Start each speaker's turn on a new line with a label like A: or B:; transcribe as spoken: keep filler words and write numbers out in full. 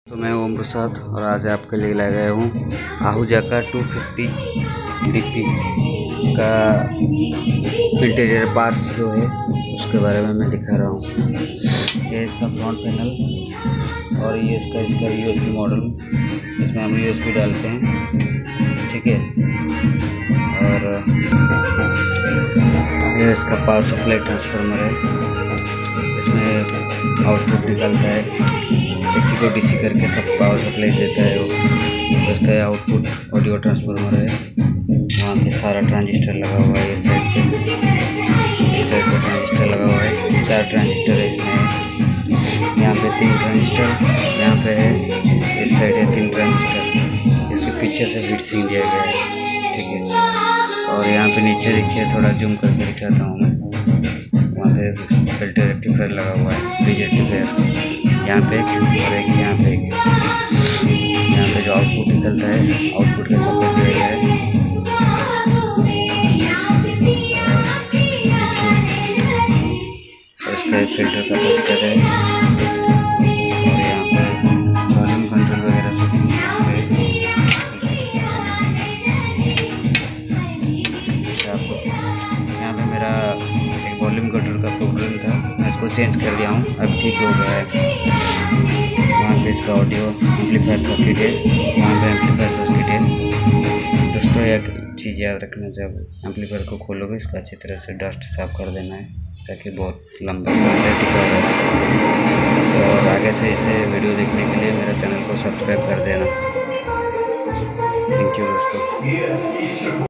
A: तो मैं ओम प्रसाद और आज आपके लिए लाया गया हूँ आहूजा का टू फिफ्टी डीपी का इंटीरियर पार्ट्स जो है उसके बारे में मैं दिखा रहा हूँ। ये इसका फ्रंट पैनल और ये इसका इसका यूएसबी मॉडल, इसमें हम यूएसबी डालते हैं, ठीक है। और ये इसका पावर सप्लाई ट्रांसफार्मर है, इसमें आउटपुट निकलता है, डीसी को डीसी करके सब पावर सप्लाई देता है वो। तो इसका आउटपुट ऑडियो ट्रांसफार्मर है, वहाँ पे सारा ट्रांजिस्टर लगा हुआ है। इस साइड पे इस साइड पे ट्रांजिस्टर लगा हुआ है, चार ट्रांजिस्टर है इसमें। यहाँ पे तीन ट्रांजिस्टर यहाँ पे है, इस साइड है तीन ट्रांजिस्टर, इसके पीछे से हीट सिंक दिया गया है, ठीक है। और यहाँ पे नीचे देखिए, थोड़ा जूम करके दिखाता हूँ मैं, वहाँ पे फिल्टर रेक्टिफायर लगा हुआ है, ब्रिज रेक्टिफायर यहाँ पे एक और एक यहाँ पे एक। यहाँ पे जो आउटपुट निकलता है, आउटपुट का सप्लाई दिया गया है। और इसका एक फिल्टर का टेस्टर है, और यहाँ पे वॉल्यूम कंट्रोल वगैरह सब आपको। यहाँ पे मेरा एक वॉल्यूम कंट्रोल का प्रॉब्लम था, मैं इसको चेंज कर दिया हूँ, अब ठीक हो गया है। वहाँ पे इसका ऑडियो एम्पलीफायर सर्किट है, वहाँ पे एम्पलीफायर सर्किट है। दोस्तों एक चीज़ याद रखना, जब एम्पलीफायर को खोलोगे इसका अच्छी तरह से डस्ट साफ कर देना है, ताकि बहुत लंबा टिका हो। और आगे से इसे वीडियो देखने के लिए मेरा चैनल को सब्सक्राइब कर देना। थैंक यू दोस्तों।